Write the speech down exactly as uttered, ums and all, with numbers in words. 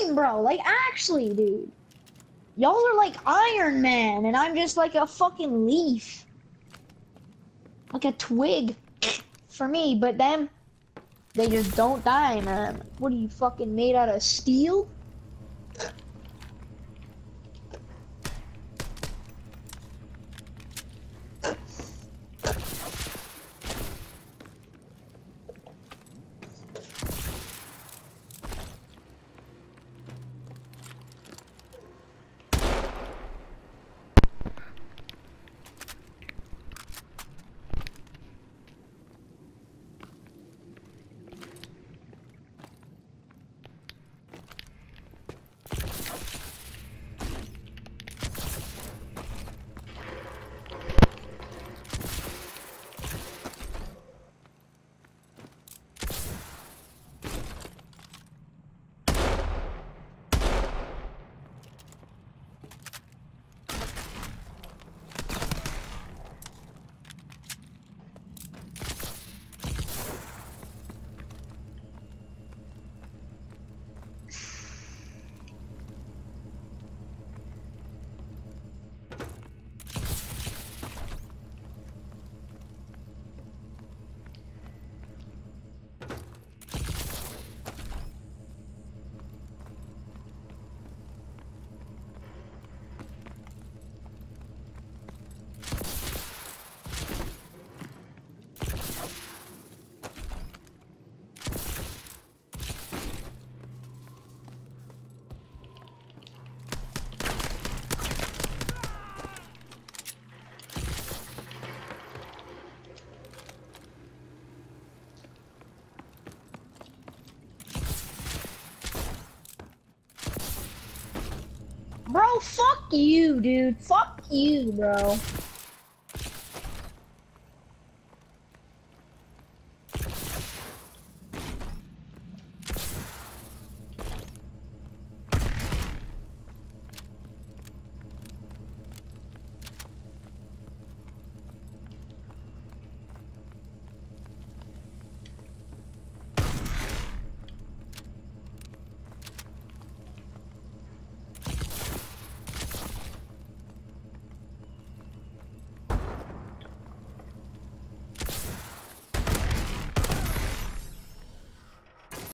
dying, bro. Like, actually, dude. Y'all are like Iron Man, and I'm just like a fucking leaf. Like a twig. For me, but them, they just don't die, man. What are you, fucking made out of steel? Bro, fuck you, dude. Fuck you, bro.